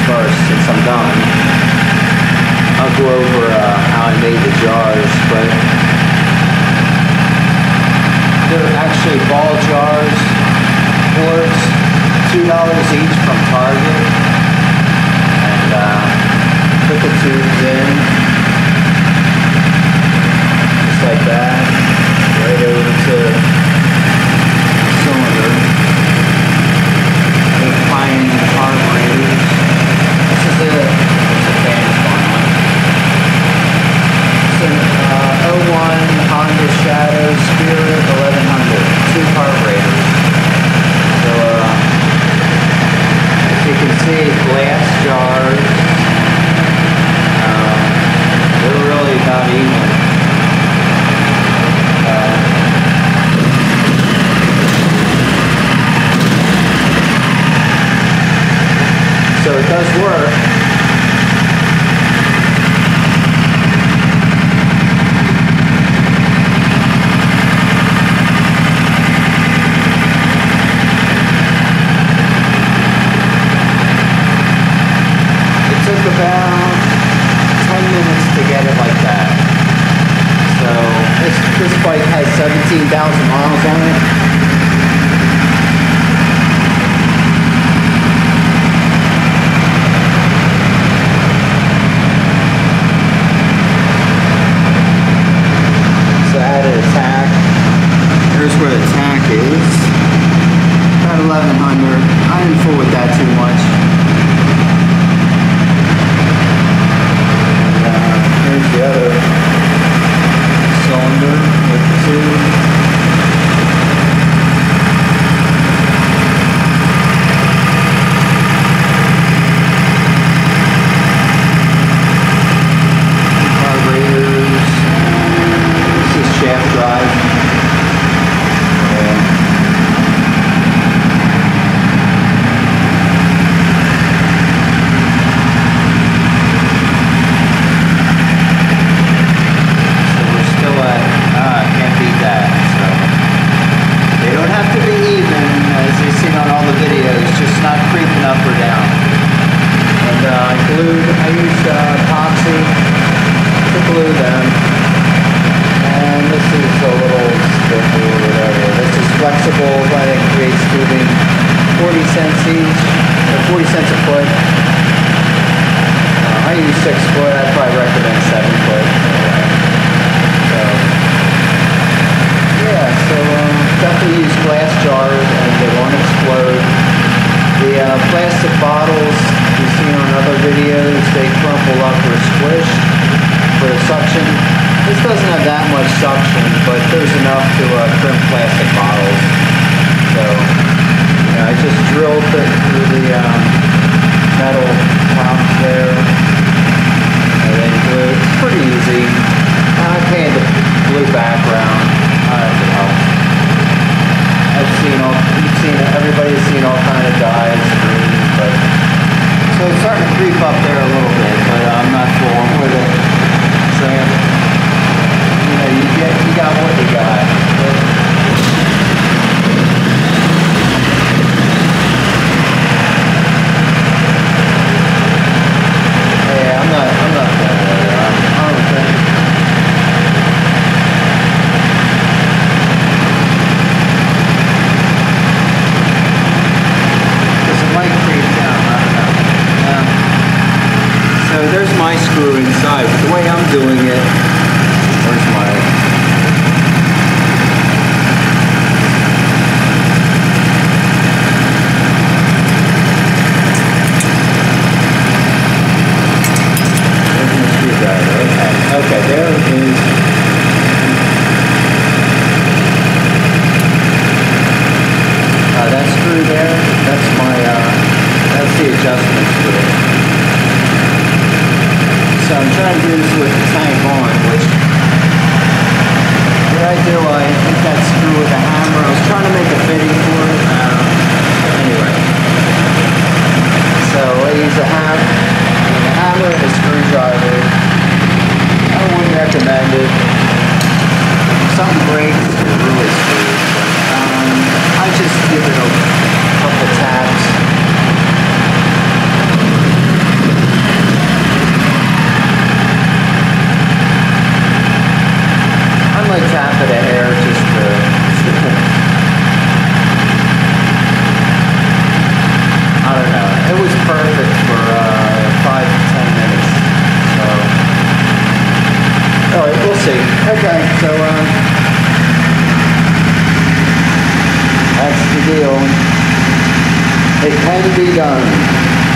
first since I'm done. I'll go over how I made the jars, but they're actually ball jars, quarts, $2 each from Target, and put the tubes in, just like that, right over to the cylinder. Applying carburetors. This is a fan going on. It's an 01 Honda Shadow Spirit 1100, 2 carburetors. So as you can see, glass jars. They're really about even. So it does work. It took about 10 minutes to get it like that. So this bike has 17,000 miles on it. Here's where the tack is. About 1100. I didn't fool with that too much. And here's the other cylinder with the tube. Carburetors. This is shaft drive. I used epoxy to glue them, and this is a little stiff or whatever. This is flexible, but it creates tubing, 40 cents each, or 40 cents a foot. I use 6 foot, I'd probably recommend 7 foot. So, yeah, so definitely use glass jars and they won't explode. The plastic bottles you've seen on other videos, they crumple up or squish for suction. This doesn't have that much suction, but there's enough to crimp plastic bottles. So, I just drilled it through the metal tops there, and then glue. It's pretty easy. I painted the blue background. It helps. Everybody's seen all kind of dyes, greens, but so it's starting to creep up there a little bit, but I'm not fooling with it. So, you got what you got. Yeah, I'm not going there. I don't think. So there's my screw inside. But the way I'm doing it, where's my... There's my screwdriver. Okay, there it is. That screw there, that's the adjustment screw. So I'm trying to do this with the tank on, which what I do, I hit that screw with a hammer. I was trying to make a fitting for it. Anyway, so I use a hammer and a screwdriver. I wouldn't recommend it. If something breaks, you're really screwed. But I just give it a couple taps. Okay, so that's the deal. It can be done.